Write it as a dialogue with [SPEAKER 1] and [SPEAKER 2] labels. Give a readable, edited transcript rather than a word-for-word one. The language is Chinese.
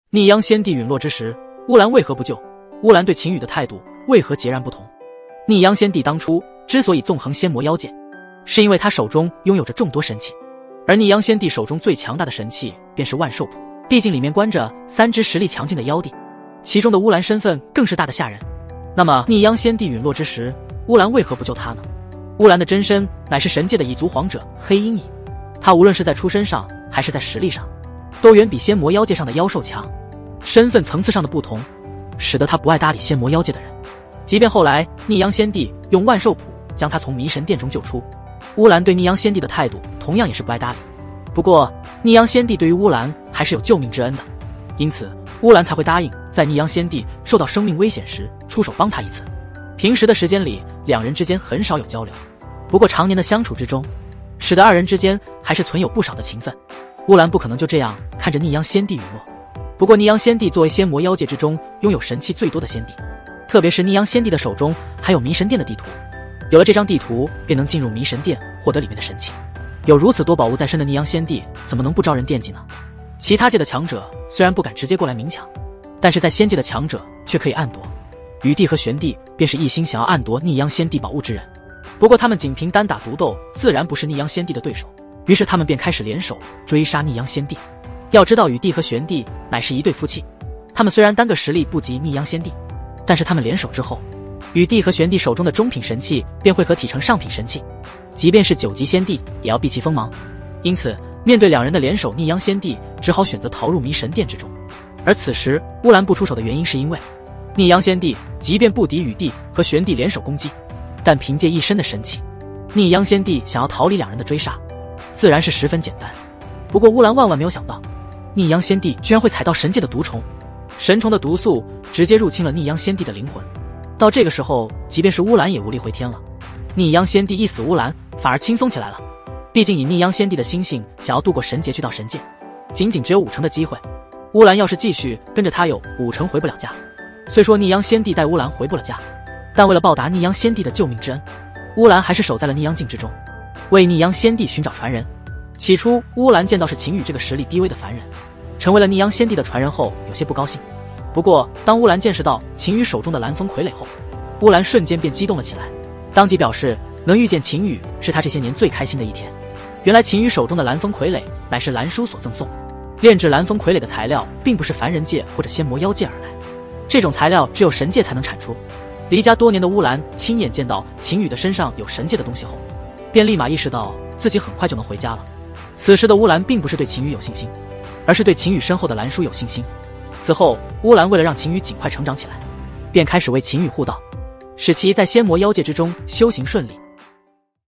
[SPEAKER 1] 逆央先帝陨落之时，乌兰为何不救？乌兰对秦羽的态度为何截然不同？逆央先帝当初之所以纵横仙魔妖界，是因为他手中拥有着众多神器，而逆央先帝手中最强大的神器便是万寿谱，毕竟里面关着3只实力强劲的妖帝，其中的乌兰身份更是大得吓人。那么逆央先帝陨落之时，乌兰为何不救他呢？乌兰的真身乃是神界的蚁族皇者黑鹰蚁，他无论是在出身上还是在实力上，都远比仙魔妖界上的妖兽强。身份层次上的不同，使得他不爱搭理仙魔妖界的人。即便后来逆央先帝用万寿谱将他从迷神殿中救出，乌兰对逆央先帝的态度同样也是不爱搭理。不过逆央先帝对于乌兰还是有救命之恩的，因此乌兰才会答应在逆央先帝受到生命危险时出手帮他一次。平时的时间里，两人之间很少有交流，不过常年的相处之中，使得二人之间还是存有不少的情分。乌兰不可能就这样看着逆央先帝陨落。不过逆央先帝作为仙魔妖界之中拥有神器最多的先帝，特别是逆央先帝的手中还有迷神殿的地图，有了这张地图便能进入迷神殿获得里面的神器。有如此多宝物在身的逆央先帝怎么能不招人惦记呢？其他界的强者虽然不敢直接过来明抢，但是在仙界的强者却可以暗夺。禹帝和玄帝便是一心想要暗夺逆央先帝宝物之人，不过他们仅凭单打独斗自然不是逆央先帝的对手，于是他们便开始联手追杀逆央先帝。要知道禹帝和玄帝乃是一对夫妻，他们虽然单个实力不及逆央先帝，但是他们联手之后，禹帝和玄帝手中的中品神器便会合体成上品神器，即便是9级仙帝也要避其锋芒。因此面对两人的联手，逆央先帝只好选择逃入迷神殿之中。而此时乌兰不出手的原因是因为逆央先帝即便不敌禹帝和玄帝联手攻击，但凭借一身的神器，逆央先帝想要逃离两人的追杀自然是十分简单。不过乌兰万万没有想到，逆央先帝居然会踩到神界的毒虫，神虫的毒素直接入侵了逆央先帝的灵魂。到这个时候，即便是乌兰也无力回天了。逆央先帝一死，乌兰反而轻松起来了。毕竟以逆央先帝的心性，想要渡过神劫去到神界，仅仅只有5成的机会。乌兰要是继续跟着他，有5成回不了家。虽说逆央先帝带乌兰回不了家，但为了报答逆央先帝的救命之恩，乌兰还是守在了逆央境之中，为逆央先帝寻找传人。起初乌兰见到是秦羽这个实力低微的凡人成为了逆央先帝的传人后，有些不高兴。不过当乌兰见识到秦羽手中的蓝风傀儡后，乌兰瞬间便激动了起来，当即表示能遇见秦羽是他这些年最开心的一天。原来秦羽手中的蓝风傀儡乃是蓝叔所赠送，炼制蓝风傀儡的材料并不是凡人界或者仙魔妖界而来，这种材料只有神界才能产出。离家多年的乌兰亲眼见到秦羽的身上有神界的东西后，便立马意识到自己很快就能回家了。此时的乌兰并不是对秦羽有信心，而是对秦羽身后的蓝叔有信心。此后乌兰为了让秦羽尽快成长起来，便开始为秦羽护道，使其在仙魔妖界之中修行顺利。